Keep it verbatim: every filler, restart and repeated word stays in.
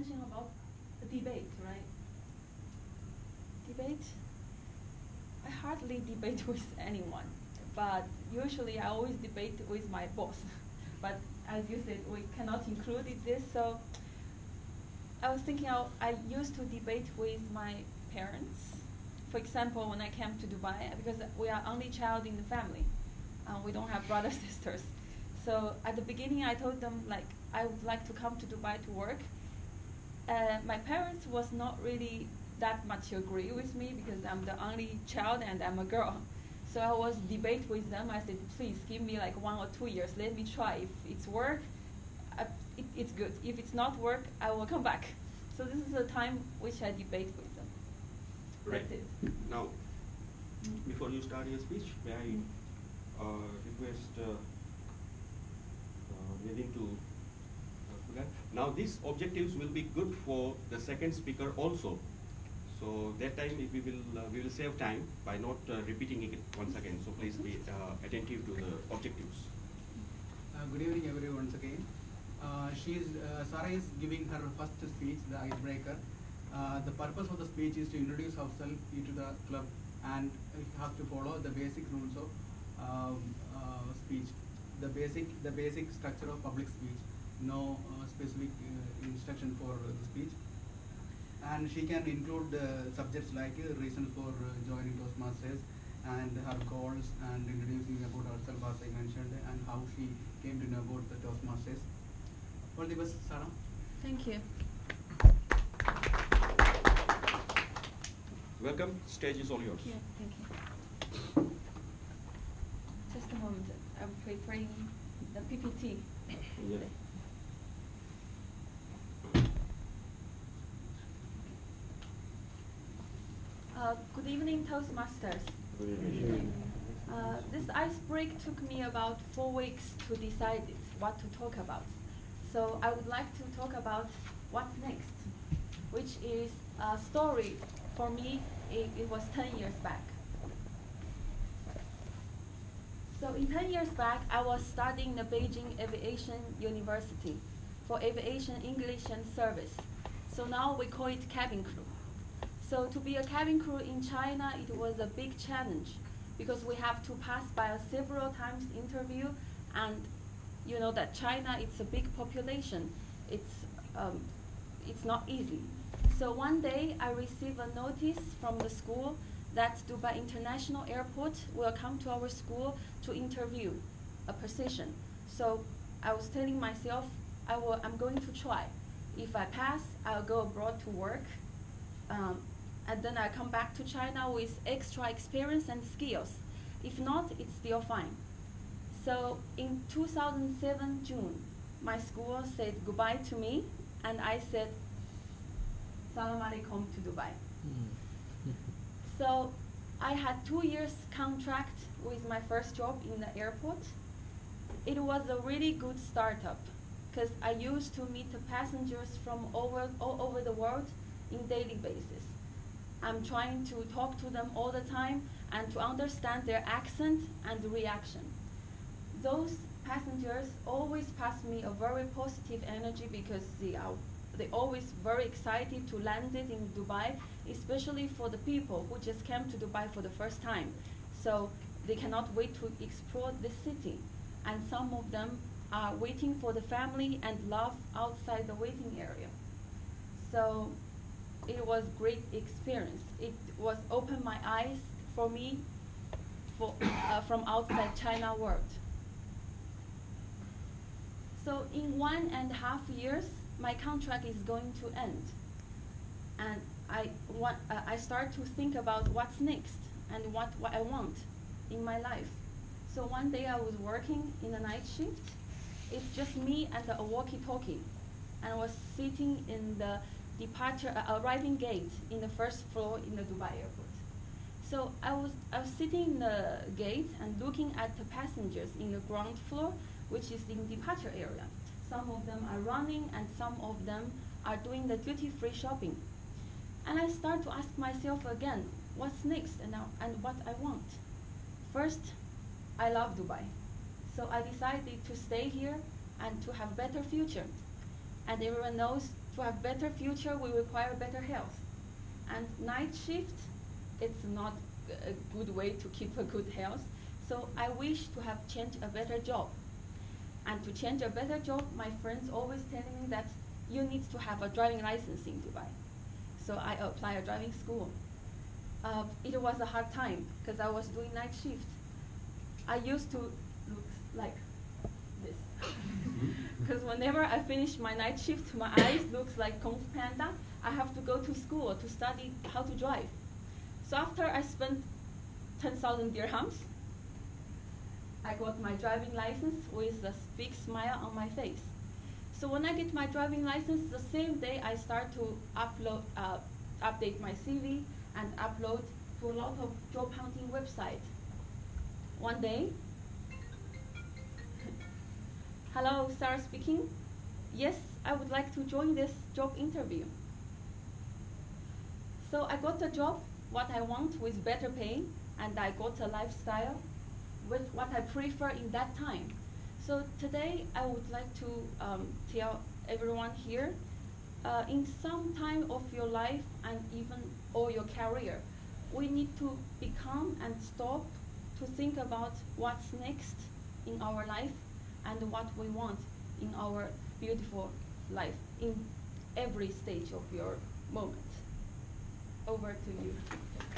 mentioned about the debate, right? Debate? I hardly debate with anyone, but usually I always debate with my boss. But as you said, we cannot include it this, so I was thinking I, I used to debate with my parents. For example, when I came to Dubai, because we are only child in the family, uh, we don't have brothers sisters. So at the beginning, I told them like I would like to come to Dubai to work. Uh, my parents was not really that much agree with me because I'm the only child and I'm a girl. So I was debate with them. I said, please give me like one or two years. Let me try. If it's work, uh, it, it's good. If it's not work, I will come back. So this is the time which I debate with them. Right. That's it. Now, before you start your speech, may I uh, request uh, uh, Nidin to uh, that. Now, these objectives will be good for the second speaker also. So that time we will uh, we will save time by not uh, repeating it once again. So please be uh, attentive to the objectives. Uh, good evening, everyone. Once again, uh, she is uh, Sarah is giving her first speech, the icebreaker. Uh, the purpose of the speech is to introduce herself into the club, and we have to follow the basic rules of um, uh, speech, the basic the basic structure of public speech. No uh, specific uh, instruction for uh, the speech. And she can include uh, subjects like uh, reasons for uh, joining Toastmasters and her goals and introducing about herself as I mentioned and how she came to know about the Toastmasters. All the best, Sarah. Thank you. Welcome. Stage is all yours. Yeah, thank you. Just a moment. I'm preparing the P P T. Yeah. Uh, good evening, Toastmasters. Good evening. Uh, this ice break took me about four weeks to decide it, what to talk about. So I would like to talk about what's next, which is a story. For me, it, it was ten years back. So in ten years back, I was studying the Beijing Aviation University for Aviation English and Service. So now we call it cabin crew. So to be a cabin crew in China, it was a big challenge because we have to pass by a several times interview, and you know that China, it's a big population. It's, um, it's not easy. So one day I received a notice from the school that Dubai International Airport will come to our school to interview a position. So I was telling myself, I will, I'm going to try. If I pass, I'll go abroad to work. Um, and then I come back to China with extra experience and skills. If not, it's still fine. So in two thousand seven, June, my school said goodbye to me, and I said, Salam alaikum to Dubai. Mm. So I had two years contract with my first job in the airport. It was a really good startup because I used to meet the passengers from over, all over the world in daily basis. I'm trying to talk to them all the time and to understand their accent and reaction. Those passengers always pass me a very positive energy because they are they always very excited to land it in Dubai, especially for the people who just came to Dubai for the first time. So they cannot wait to explore the city. And some of them are waiting for the family and love outside the waiting area. So it was great experience. It was opened my eyes for me for, uh, from outside China world. So in one and a half years, my contract is going to end. And I, want, uh, I start to think about what's next and what, what I want in my life. So one day I was working in a night shift. It's just me and a walkie-talkie. And I was sitting in the departure, uh, arriving gate in the first floor in the Dubai airport. So I was, I was sitting in the gate and looking at the passengers in the ground floor, which is in departure area. Some of them are running and some of them are doing the duty-free shopping. And I start to ask myself again, what's next and, now, and what I want? First, I love Dubai. So I decided to stay here and to have better future. And everyone knows to have better future, we require better health. And night shift, it's not a good way to keep a good health. So I wish to have changed a better job. And to change a better job, my friends always telling me that you need to have a driving license in Dubai. So I applied a driving school. Uh, it was a hard time because I was doing night shift. I used to look like this. Because whenever I finish my night shift, my eyes looks like Kung Fu Panda. I have to go to school to study how to drive. So after I spent ten thousand dirhams, I got my driving license with a big smile on my face. So when I get my driving license, the same day I start to upload, uh, update my C V and upload to a lot of job hunting websites. One day, hello, Sarah speaking. Yes, I would like to join this job interview. So I got a job, what I want with better pay, and I got a lifestyle with what I prefer in that time. So today I would like to um, tell everyone here, uh, in some time of your life and even or your career, we need to become and stop to think about what's next in our life and what we want in our beautiful life in every stage of your moment. Over to you.